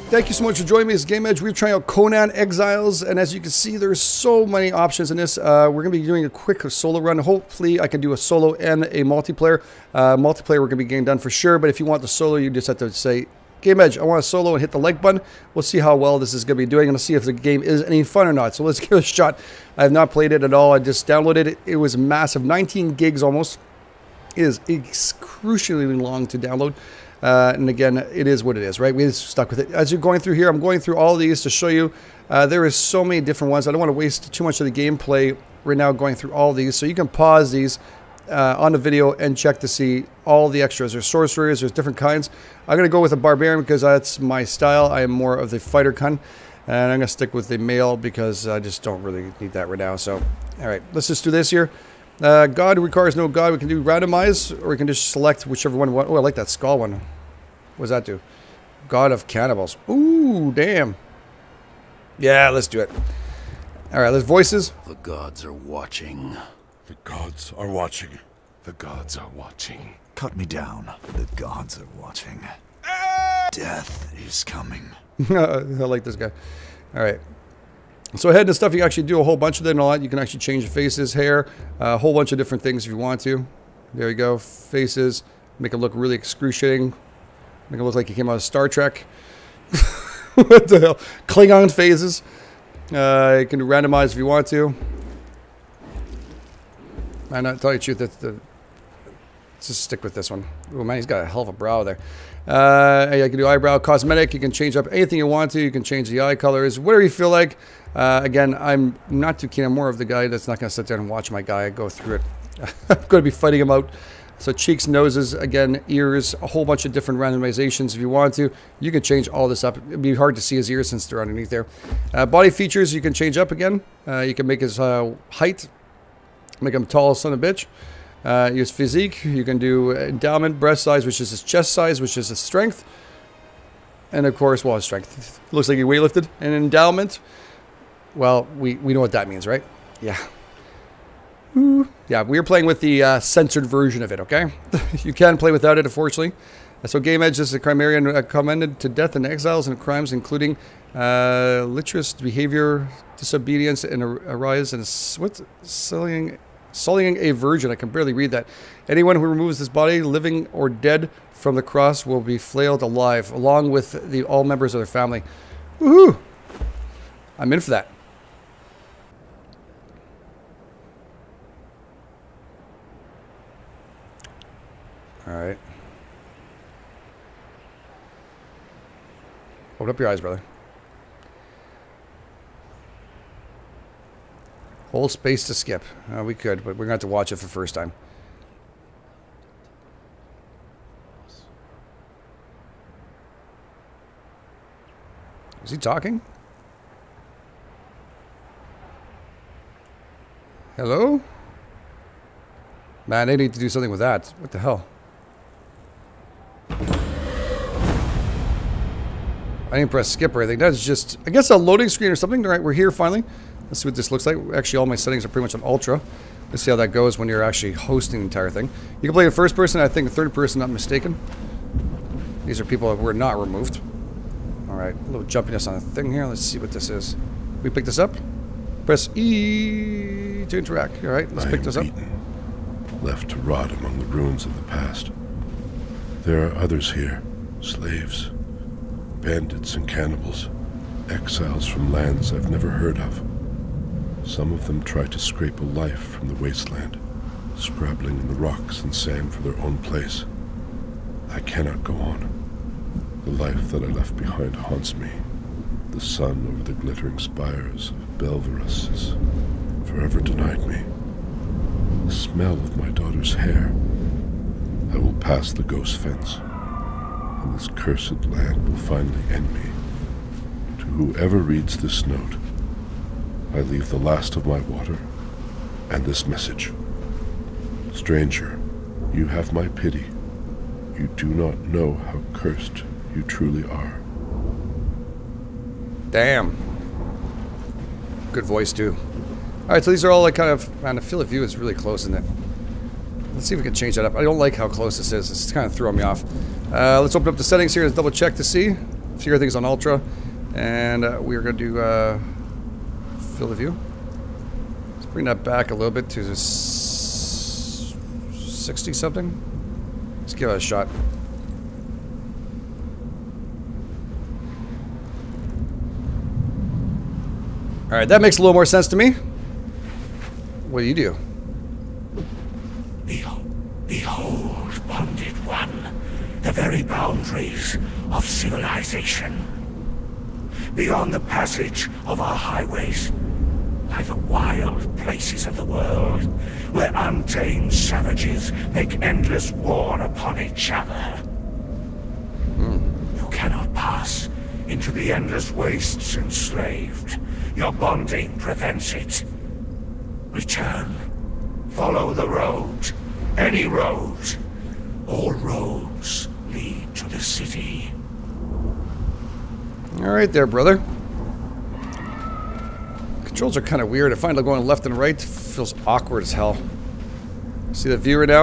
Thank you so much for joining me. This is Game Edge. We're trying out Conan Exiles, and as you can see, there's so many options in this. We're going to be doing a quick solo run. Hopefully, I can do a solo and a multiplayer. Multiplayer, we're going to be getting done for sure, but if you want the solo, you just have to say, Game Edge, I want a solo, and hit the like button. We'll see how well this is going to be doing, and let's see if the game is any fun or not. So let's give it a shot. I have not played it at all. I just downloaded it. It was massive, 19 gigs almost. It is excruciatingly long to download. And again, it is what it is, right? We just stuck with it. As you're going through here, I'm going through all of these to show you. There is so many different ones. I don't want to waste too much of the gameplay right now going through all of these. So you can pause these on the video and check to see all the extras. There's sorcerers, there's different kinds. I'm going to go with a barbarian because that's my style. I am more of the fighter kind. And I'm going to stick with the male because I just don't really need that right now. So, all right, let's just do this here. God requires no God. We can do randomize, or we can just select whichever one we want. Oh, I like that skull one. What does that do? God of cannibals. Ooh, damn. Yeah, let's do it. All right, let's voices. The gods are watching. The gods are watching. The gods are watching. Cut me down. The gods are watching. Death is coming. I like this guy. All right. So ahead and stuff, you actually do a whole bunch of them and all that. You can actually change the faces, hair, a whole bunch of different things if you want to. There you go. Faces. Make it look really excruciating. Make it look like you came out of Star Trek. What the hell? Klingon phases. You can do randomize if you want to. I'm not telling you the truth. Let's just stick with this one. Oh man, he's got a hell of a brow there. You can do eyebrow, cosmetic. You can change up anything you want to. You can change the eye colors, whatever you feel like. Again, I'm not too keen. I'm more of the guy that's not going to sit there and watch my guy go through it. I'm going to be fighting him out. So cheeks, noses, again, ears, a whole bunch of different randomizations if you want to. You can change all this up. It'd be hard to see his ears since they're underneath there. Body features you can change up again. You can make his height, make him tall son of a bitch. Use physique. You can do endowment, breast size, which is his chest size, which is his strength. And of course, well, his strength. Looks like he weightlifted. And endowment, well, we know what that means, right? Yeah. Yeah, we're playing with the censored version of it, okay? You can play without it, unfortunately. So Game Edge is a Chimerian commended to death in exiles and crimes, including liturous behavior, disobedience, and a rise in what's sullying a virgin. I can barely read that. Anyone who removes this body, living or dead, from the cross will be flayed alive, along with all members of their family. Woohoo! I'm in for that. All right. Open up your eyes, brother. Hold space to skip. We could, but we're going to have to watch it for the first time. Is he talking? Hello? Man, they need to do something with that. What the hell? I didn't press skip or anything. That's just, I guess, a loading screen or something. All right, we're here finally. Let's see what this looks like. Actually, all my settings are pretty much on ultra. Let's see how that goes when you're actually hosting the entire thing. You can play in first person, I think third person, not mistaken. These are people that were not removed. All right, a little jumpiness on the thing here. Let's see what this is. We pick this up. Press E to interact. All right, let's pick this up. Left to rot among the ruins of the past. There are others here, slaves, bandits and cannibals, exiles from lands I've never heard of. Some of them try to scrape a life from the wasteland, scrabbling in the rocks and sand for their own place. I cannot go on. The life that I left behind haunts me. The sun over the glittering spires of Belverus has forever denied me. The smell of my daughter's hair. I will pass the ghost fence, and this cursed land will finally end me. To whoever reads this note, I leave the last of my water and this message. Stranger, you have my pity. You do not know how cursed you truly are. Damn. Good voice, too. Alright, so these are all like kind of... Man, the field of view is really close, isn't it? Let's see if we can change that up. I don't like how close this is. It's kind of throwing me off. Let's open up the settings here and double check to see. few things on ultra, and we're going to do field of view. Let's bring that back a little bit to 60 something. Let's give it a shot. All right, that makes a little more sense to me. What do you do? Behold, bonded one, the very boundaries of civilization. Beyond the passage of our highways lie the wild places of the world, where untamed savages make endless war upon each other. You cannot pass into the endless wastes enslaved. Your bonding prevents it. Return. Follow the road. Any road. All roads lead to the city. All right there, brother. Controls are kind of weird. I find like going left and right feels awkward as hell. See the viewer now?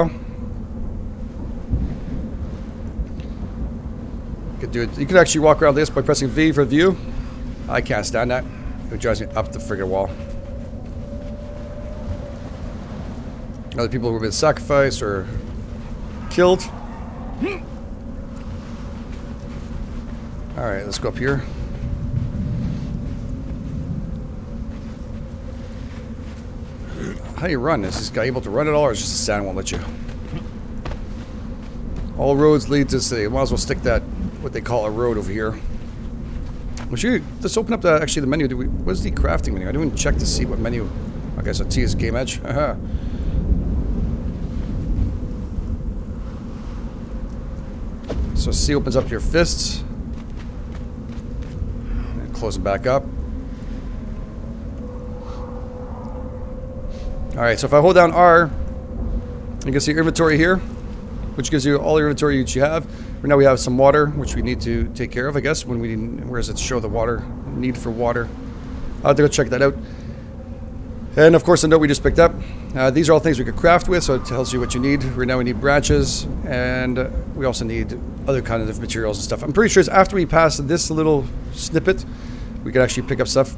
You could do it. You could actually walk around this by pressing V for view. I can't stand that. It drives me up the friggin' wall. Other people who have been sacrificed or killed. Alright, let's go up here. How do you run? Is this guy able to run at all, or is just the sand won't let you? All roads lead to the city. Might as well stick that, what they call a road over here. Let's open up actually the menu. What's the crafting menu? I didn't even check to see what menu. Okay, so T is game edge. So C opens up your fists. And close them back up. Alright, so if I hold down R, you can see your inventory here, which gives you all your inventory that you have. Right now we have some water, which we need to take care of, I guess. Where does it show the water? Need for water. I'll have to go check that out. And of course the note we just picked up. These are all things we could craft with, so it tells you what you need. Right now we need branches, and we also need other kinds of materials and stuff. I'm pretty sure it's after we pass this little snippet, we can actually pick up stuff.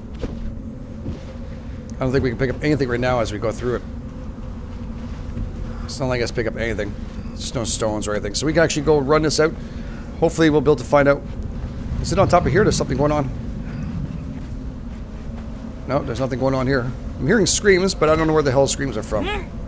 I don't think we can pick up anything right now as we go through it. It's not like us pick up anything. There's no stones or anything. So we can actually go run this out. Hopefully we'll be able to find out. Is it on top of here? There's something going on. No, there's nothing going on here. I'm hearing screams, but I don't know where the hell screams are from.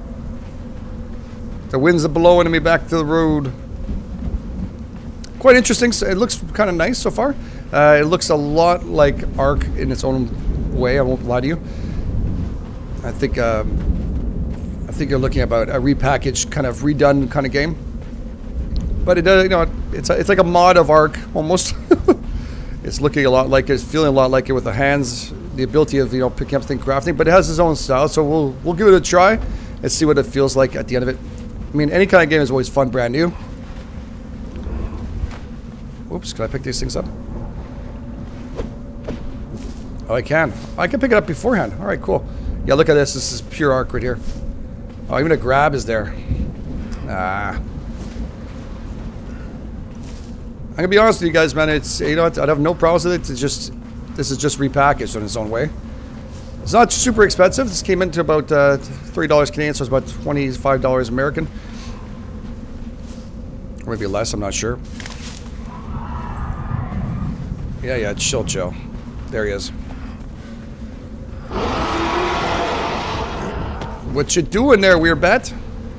The winds are blowing me back to the road. Quite interesting. It looks kind of nice so far. It looks a lot like Ark in its own way. I won't lie to you. I think you're looking at about a repackaged, kind of redone kind of game. But it does, you know, it's like a mod of Ark almost. It's looking a lot like it, it's feeling a lot like it with the hands, the ability of, you know, picking up things, crafting. But it has its own style, so we'll give it a try and see what it feels like at the end of it. I mean, any kind of game is always fun, brand new. Oops, can I pick these things up? Oh, I can. I can pick it up beforehand. All right, cool. Yeah, look at this. This is pure Ark right here. Oh, even a grab is there. Ah. I'm gonna be honest with you guys, man. It's, you know, I'd have no problems with it. It's just, this is just repackaged in its own way. It's not super expensive. This came into about $30 Canadian, so it's about $25 American. Or maybe less, I'm not sure. Yeah, chill. There he is. What you doing there, weird bat?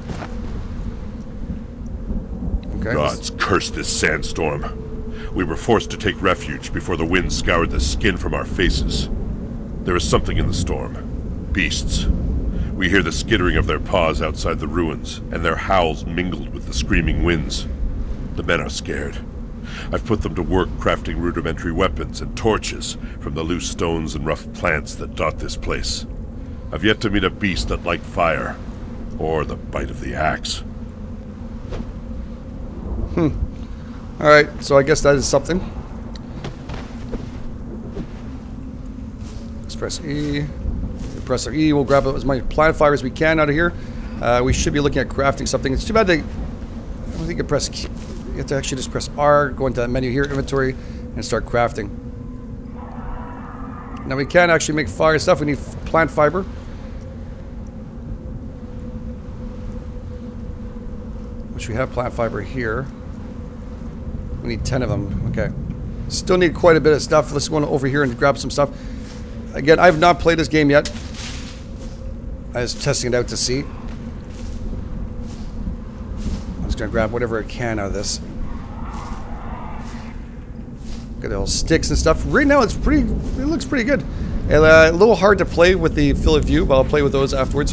Okay. Gods curse this sandstorm. We were forced to take refuge before the wind scoured the skin from our faces. There is something in the storm. Beasts. We hear the skittering of their paws outside the ruins, and their howls mingled with the screaming winds. The men are scared. I've put them to work crafting rudimentary weapons and torches from the loose stones and rough plants that dot this place. I've yet to meet a beast that liked fire, or the bite of the axe. Alright, so I guess that is something. Let's press E. Press our E, we'll grab as many plant fire as we can out of here. We should be looking at crafting something. It's too bad they... I don't think you press... have to actually just press R, go into that menu here, inventory, and start crafting. Now we can actually make fire stuff. We need plant fiber. Which we have plant fiber here. We need 10 of them. Okay. Still need quite a bit of stuff. Let's go over here and grab some stuff. Again, I have not played this game yet. I was testing it out to see. I'm just going to grab whatever I can out of this. Got all sticks and stuff. Right now, it looks pretty good. And, a little hard to play with the field of view, but I'll play with those afterwards.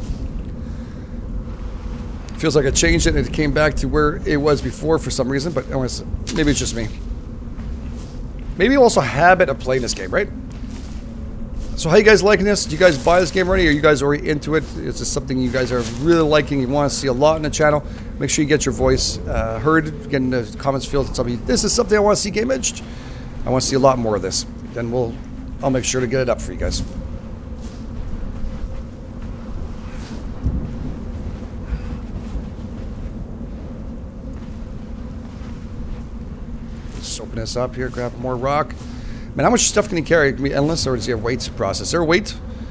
Feels like I changed it and it came back to where it was before for some reason, but maybe it's just me. Maybe also habit of playing this game, right? So how you guys liking this? Do you guys buy this game already? Are you guys already into it? Is this something you guys are really liking? You want to see a lot in the channel? Make sure you get your voice heard. Get in the comments field and tell me, this is something I want to see game edged. I want to see a lot more of this. Then I'll make sure to get it up for you guys. Let's open this up here, grab more rock. Man, how much stuff can you carry? It can be endless, or does he have weight process? Is there a weight?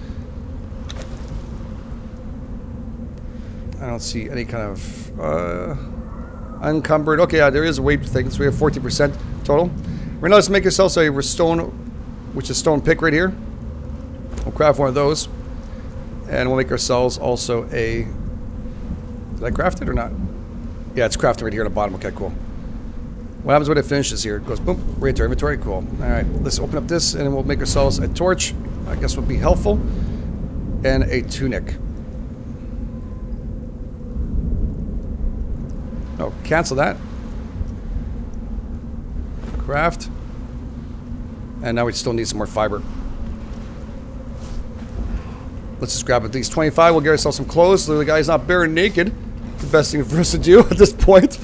I don't see any kind of unencumbered. Okay, yeah, there is a weight thing, so we have 40% total. Right now, let's make ourselves a stone, which is stone pick right here. We'll craft one of those, and we'll make ourselves also a. Did I craft it or not? Yeah, it's crafted right here at the bottom. Okay, cool. What happens when it finishes here? It goes boom, right to our inventory. Cool. Alright, let's open up this and we'll make ourselves a torch. I guess would be helpful. And a tunic. Oh, cancel that. Craft. And now we still need some more fiber. Let's just grab at least 25. We'll get ourselves some clothes so the guy's not bare and naked. The best thing for us to do at this point.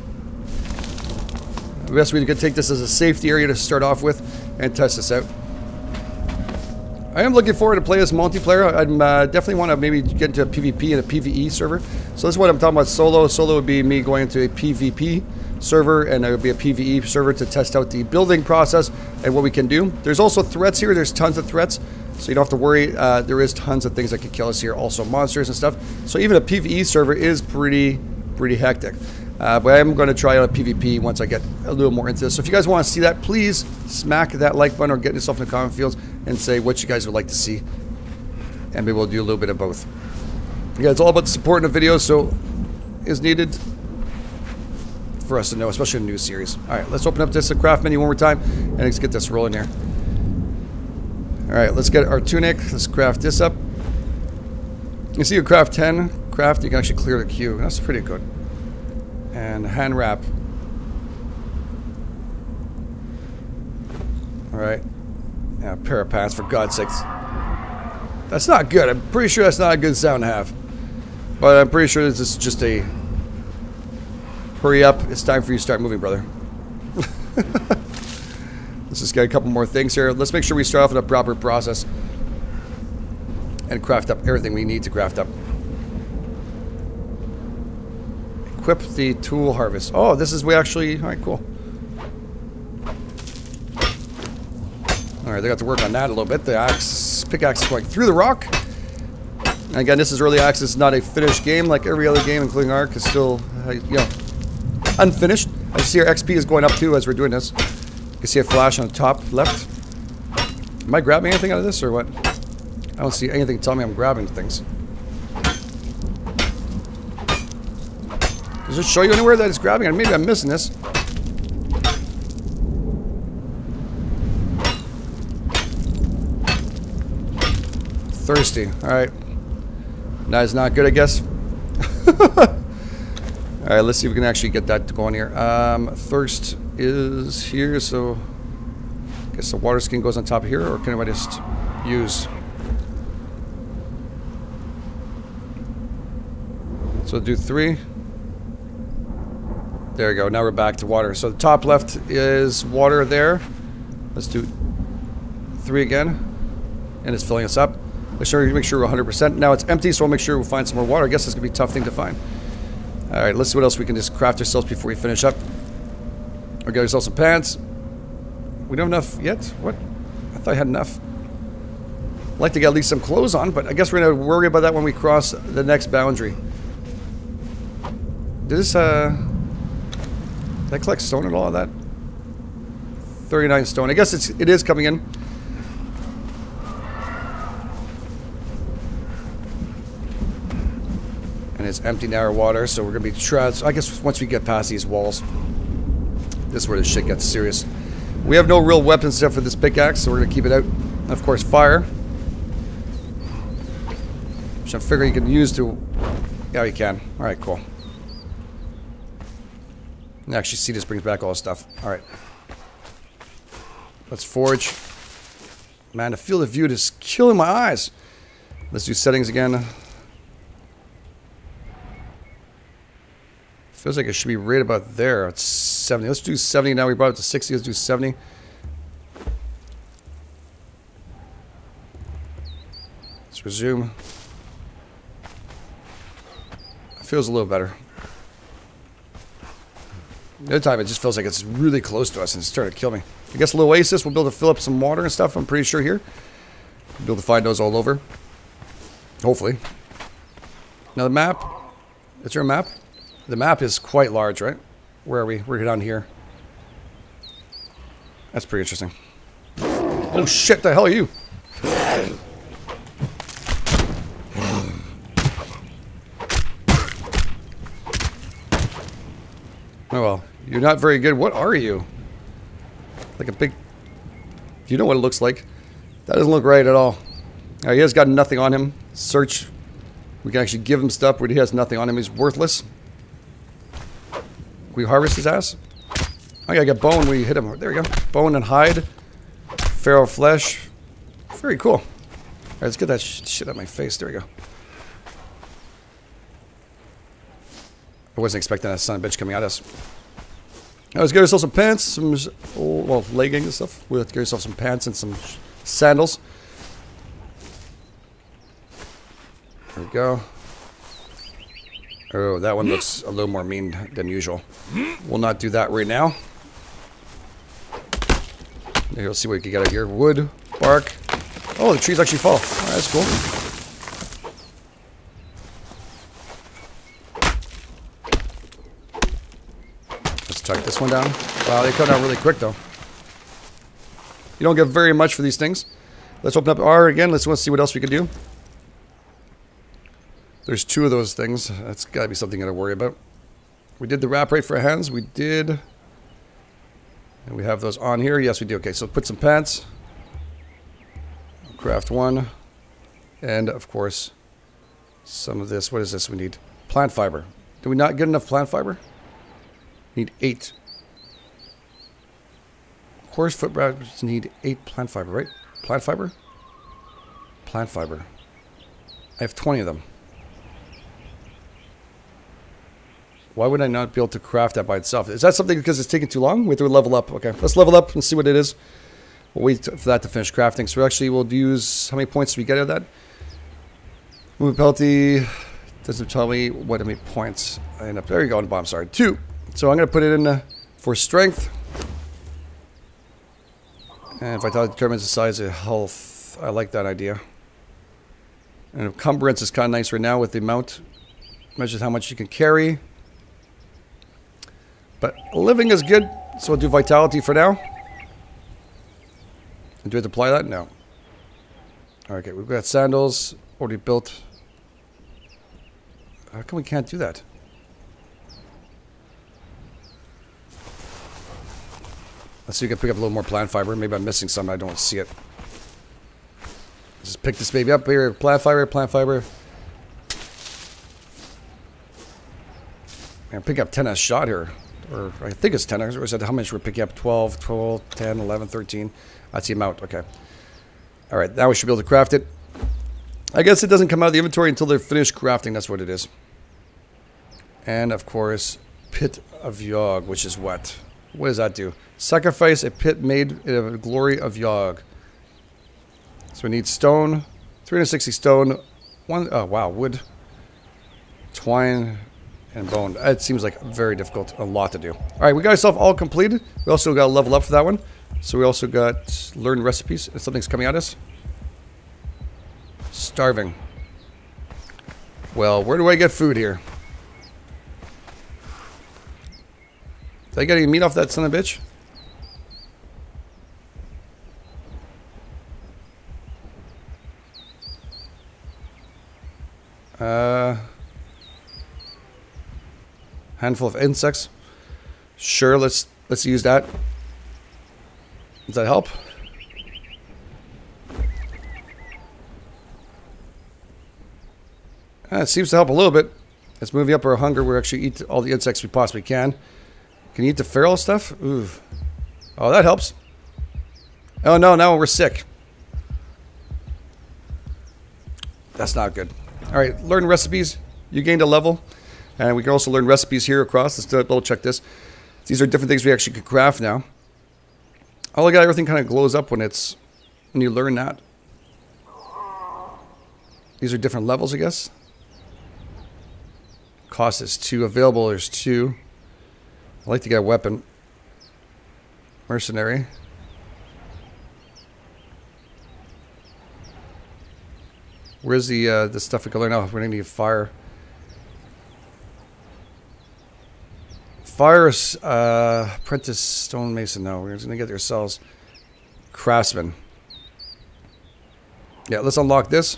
I guess we could take this as a safety area to start off with and test this out. I am looking forward to play this multiplayer. I definitely want to maybe get into a PvP and a PvE server. So this is what I'm talking about, solo. Solo would be me going into a PvP server, and there would be a PvE server to test out the building process and what we can do. There's also threats here. There's tons of threats, so you don't have to worry. There is tons of things that could kill us here. Also monsters and stuff. So even a PvE server is pretty hectic. But I am going to try out a PvP once I get a little more into this. So if you guys want to see that, please smack that like button or get yourself in the comment fields and say what you guys would like to see. And maybe we'll do a little bit of both. Yeah, it's all about the support in the video, so is needed for us to know, especially in a new series. Alright, let's open up this craft menu one more time and let's get this rolling here. Alright, let's get our tunic. Let's craft this up. You see you craft 10 craft, you can actually clear the queue. That's pretty good. And hand wrap. Alright. Yeah, pair of pants, for God's sakes. That's not good. I'm pretty sure that's not a good sound to have. But I'm pretty sure this is just a hurry up. It's time for you to start moving, brother. Let's just get a couple more things here. Let's make sure we start off with a proper process and craft up everything we need to craft up. Equip the tool harvest. Oh, this is we actually... Alright, cool. Alright, they got to work on that a little bit. The pickaxe is going through the rock. And again, this is early access. It's not a finished game like every other game, including Ark. It's still, you know, unfinished. I see our XP is going up too as we're doing this. You can see a flash on the top left. Am I grabbing anything out of this or what? I don't see anything telling me I'm grabbing things. Does it show you anywhere that it's grabbing? And maybe I'm missing this. Thirsty. Alright. That is not good, I guess. Alright, let's see if we can actually get that going here. Thirst is here, so I guess the water skin goes on top of here, or can I just use? So do 3. There we go. Now we're back to water. So the top left is water there. Let's do 3 again. And it's filling us up. Let's make sure we're 100%. Now it's empty, so we'll make sure we'll find some more water. I guess it's going to be a tough thing to find. Alright, let's see what else we can just craft ourselves before we finish up. We got ourselves some pants. We don't have enough yet? What? I thought I had enough. I'd like to get at least some clothes on, but I guess we're going to worry about that when we cross the next boundary. Did this, did I collect stone and all of that? 39 stone. I guess it is coming in. And it's empty now, water, so we're going to be trapped. I guess once we get past these walls, this is where the shit gets serious. We have no real weapons except for this pickaxe, so we're going to keep it out. Of course, fire. Which I figure you can use to... Yeah, you can. Alright, cool. And actually, see, this brings back all the stuff. Alright. Let's forge. Man, the field of view is killing my eyes. Let's do settings again. Feels like it should be right about there. It's 70. Let's do 70 now. We brought it to 60. Let's do 70. Let's resume. It feels a little better. The other time it just feels like it's really close to us and it's starting to kill me. I guess a little oasis. We'll be able to fill up some water and stuff. I'm pretty sure here. We'll be able to find those all over. Hopefully. Now the map. Is there a map? The map is quite large, right? Where are we? We're down here. That's pretty interesting. Oh shit, the hell are you? Oh well, you're not very good. What are you? Like a big... Do you know what it looks like? That doesn't look right at all. He has got nothing on him. Search. We can actually give him stuff, but he has nothing on him. He's worthless. We harvest his ass. Oh yeah, I got bone. We hit him. There we go. Bone and hide. Feral flesh. Very cool. Alright, let's get that shit out of my face. There we go. I wasn't expecting that son of a bitch coming at us. Now let's get ourselves some pants, some well, leggings and stuff. We'll have to get ourselves some pants and some sandals. There we go. Oh, that one looks a little more mean than usual. We'll not do that right now. Here, let's see what we can get out here. Wood, bark. Oh, the trees actually fall. Oh, that's cool. Let's check this one down. Wow, they come down really quick, though. You don't get very much for these things. Let's open up R again. Let's see what else we can do. There's two of those things. That's got to be something to worry about. We did the wrap right for hands. We did. And we have those on here. Yes, we do. Okay, so put some pants. Craft one. And, of course, some of this. What is this we need? Plant fiber. Did we not get enough plant fiber? Need 8. Horse foot rabbits need 8 plant fiber, right? Plant fiber? Plant fiber. I have 20 of them. Why would I not be able to craft that by itself? Is that something because it's taking too long? We have to level up. Okay, let's level up and see what it is. We'll wait for that to finish crafting. So actually we'll use... How many points do we get out of that? Movement penalty... Doesn't tell me what how many points I end up... There you go on the bottom, sorry. 2. So I'm going to put it in for strength. And vitality determines the size of health. I like that idea. And encumbrance is kind of nice right now with the amount. Measures how much you can carry. But living is good, so we'll do vitality for now. And do we have to apply that? No. Okay, we've got sandals already built. How come we can't do that? Let's see if we can pick up a little more plant fiber. Maybe I'm missing some. I don't see it. Just pick this baby up here. Plant fiber, plant fiber. And pick up 10 a shot here. Or I think it's 10. Or is that how much we're picking up? 12, 12, 10, 11, 13. That's the amount. Okay. Alright, now we should be able to craft it. I guess it doesn't come out of the inventory until they're finished crafting. That's what it is. And, of course, Pit of Yog, which is what? What does that do? Sacrifice a pit made of the glory of Yog. So we need stone. 360 stone. Oh, wow. Wood. Twine. and bone. It seems like very difficult, a lot to do. All right, we got ourselves all completed. We also got to level up for that one. So we also got learn recipes. And something's coming at us. Starving. Well, where do I get food here? Did I get any meat off that son of a bitch? Handful of insects. Sure, let's use that. Does that help? It seems to help a little bit. Let's move up our hunger. We're actually eat all the insects we possibly can. Can you eat the feral stuff? Ooh. Oh, that helps. Oh no, now we're sick. That's not good. Alright, learn recipes. You gained a level. And we can also learn recipes here across. Let's double check this. These are different things we actually could craft now. Oh, look at everything kind of glows up when you learn that. These are different levels, I guess. Cost is 2. Available, there's 2. I'd like to get a weapon. Mercenary. Where's the stuff we can learn? Oh, we're gonna need fire. Fire, apprentice stonemason. No, we're just gonna get ourselves craftsman. Yeah, let's unlock this.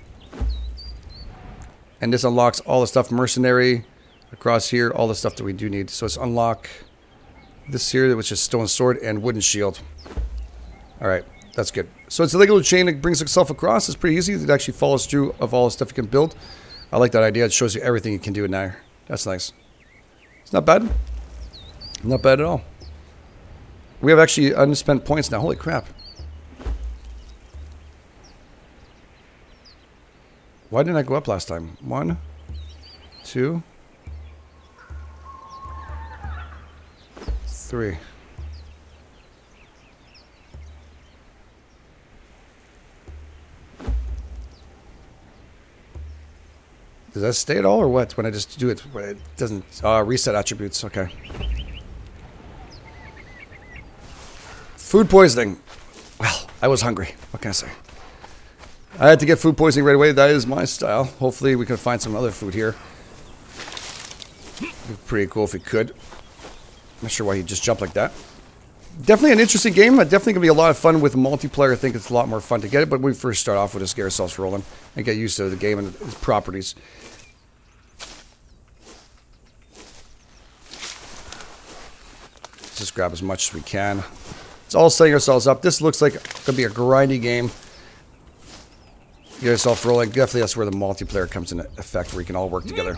And this unlocks all the stuff, mercenary, across here, all the stuff that we do need. So let's unlock this here, which is stone sword and wooden shield. Alright, that's good. So it's a Lego chain that brings itself across. It's pretty easy. It actually follows through of all the stuff you can build. I like that idea. It shows you everything you can do in there. That's nice. It's not bad. Not bad at all. We have actually unspent points now. Holy crap. Why didn't I go up last time? 1, 2, 3. Does that stay at all or what? When I just do it, it doesn't reset attributes. Okay. Food poisoning. Well, I was hungry. What can I say? I had to get food poisoning right away. That is my style. Hopefully we can find some other food here. It'd be pretty cool if we could. Not sure why he just jumped like that. Definitely an interesting game. Definitely gonna be a lot of fun with multiplayer. I think it's a lot more fun to get it. But when we first start off, we'll just get ourselves rolling and get used to the game and its properties. Let's just grab as much as we can. It's all setting ourselves up. This looks like it's gonna be a grindy game. Get yourself rolling. Definitely that's where the multiplayer comes into effect, where we can all work together.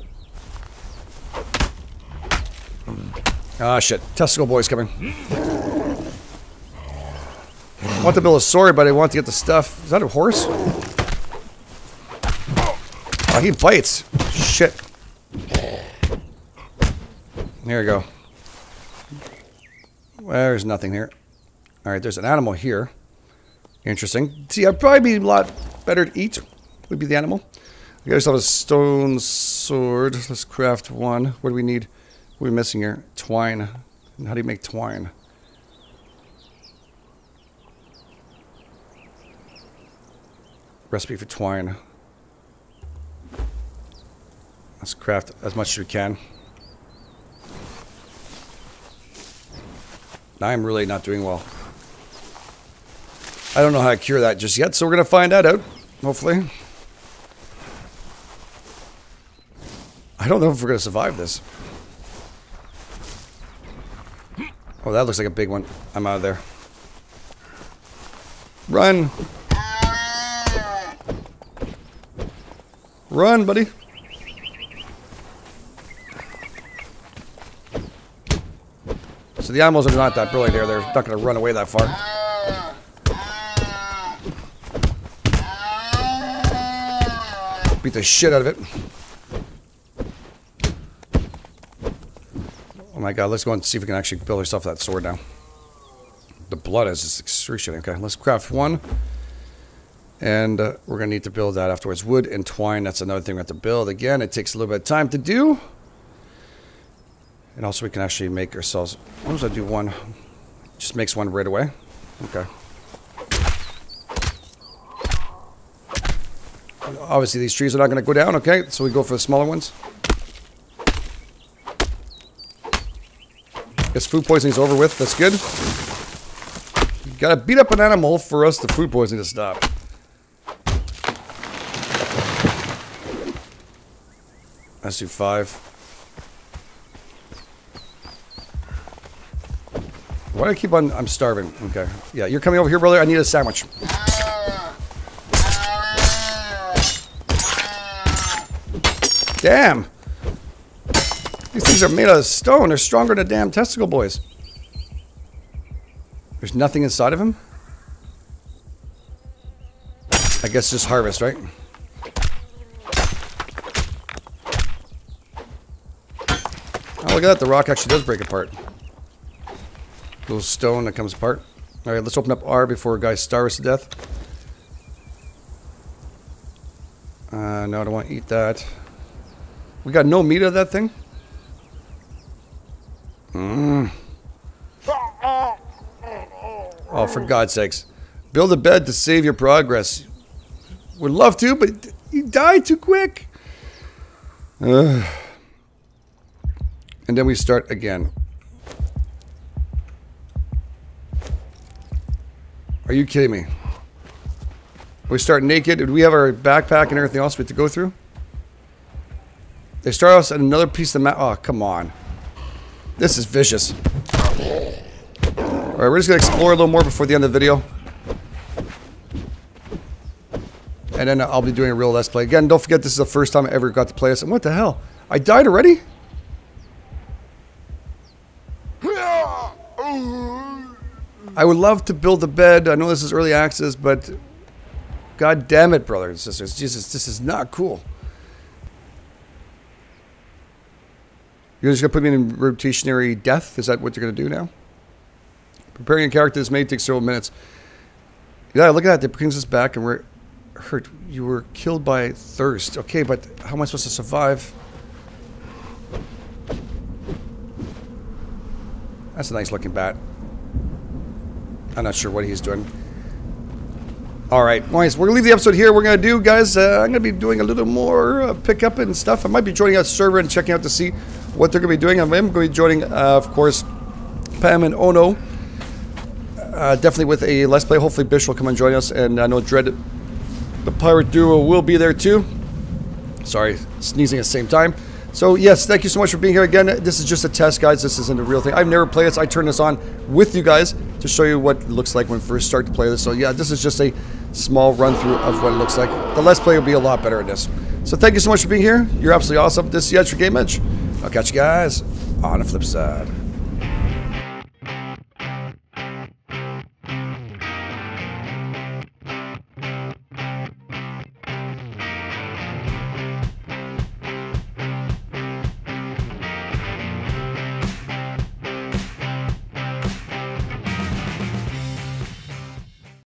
Ah, shit. Testicle boy's coming. I want to build a sword, but I want to get the stuff. Is that a horse? Oh, he bites. Shit. There we go. Well, there's nothing here. Alright, there's an animal here. Interesting. See, I'd probably be a lot better to eat. Would be the animal. We got ourselves a stone sword. Let's craft one. What do we need? What are we missing here? Twine. And how do you make twine? Recipe for twine. Let's craft as much as we can. I'm really not doing well. I don't know how to cure that just yet, so we're going to find that out, hopefully. I don't know if we're going to survive this. Oh, that looks like a big one. I'm out of there. Run! Run, buddy! So the animals are not that brilliant here. They're not going to run away that far. Beat the shit out of it. Oh my god, let's go and see if we can actually build ourselves that sword now. The blood is just excruciating. Okay, let's craft one. And we're going to need to build that afterwards. Wood and twine, that's another thing we have to build. Again, it takes a little bit of time to do. And also we can actually make ourselves... What does I do one? Just makes one right away. Okay. Obviously these trees are not going to go down, okay? So we go for the smaller ones. Guess food poisoning is over with. That's good. You gotta beat up an animal for us the food poisoning to stop. Let's do 5. Why do I keep on... I'm starving. Okay. Yeah, you're coming over here, brother. I need a sandwich. Damn. These things are made out of stone. They're stronger than damn testicle boys. There's nothing inside of him? I guess just harvest, right? Oh, look at that. The rock actually does break apart. Little stone that comes apart. Alright, let's open up R before a guy starves to death. No, I don't want to eat that. We got no meat of that thing? Oh, for God's sakes. Build a bed to save your progress. Would love to, but you died too quick. And then we start again. Are you kidding me? We start naked. Do we have our backpack and everything else we have to go through? They start us at another piece of the map. Oh, come on. This is vicious. Alright, we're just going to explore a little more before the end of the video. And then I'll be doing a real Let's Play. Again, don't forget this is the first time I ever got to play this. And what the hell? I died already? I would love to build a bed. I know this is early access, but... God damn it, brothers and sisters. Jesus, this is not cool. You're just going to put me in rotationary death? Is that what you're going to do now? Preparing a character this may take several minutes. Yeah, look at that. It brings us back and we're hurt. You were killed by thirst. Okay, but how am I supposed to survive? That's a nice looking bat. I'm not sure what he's doing. Alright, nice. We're going to leave the episode here. We're going to do, guys, I'm going to be doing a little more pickup and stuff. I might be joining a server and checking out to see what they're going to be doing. I am going to be joining, of course, Pam and Ono. Definitely with a Let's Play. Hopefully Bish will come and join us. And I know Dread, the pirate duo, will be there too. Sorry, sneezing at the same time. So, yes, thank you so much for being here again. This is just a test, guys. This isn't a real thing. I've never played this. I turned this on with you guys to show you what it looks like when we first start to play this. So, yeah, this is just a small run-through of what it looks like. The Let's Play will be a lot better at this. So, thank you so much for being here. You're absolutely awesome. This is the Edge for Game Edge. I'll catch you guys on the flip side.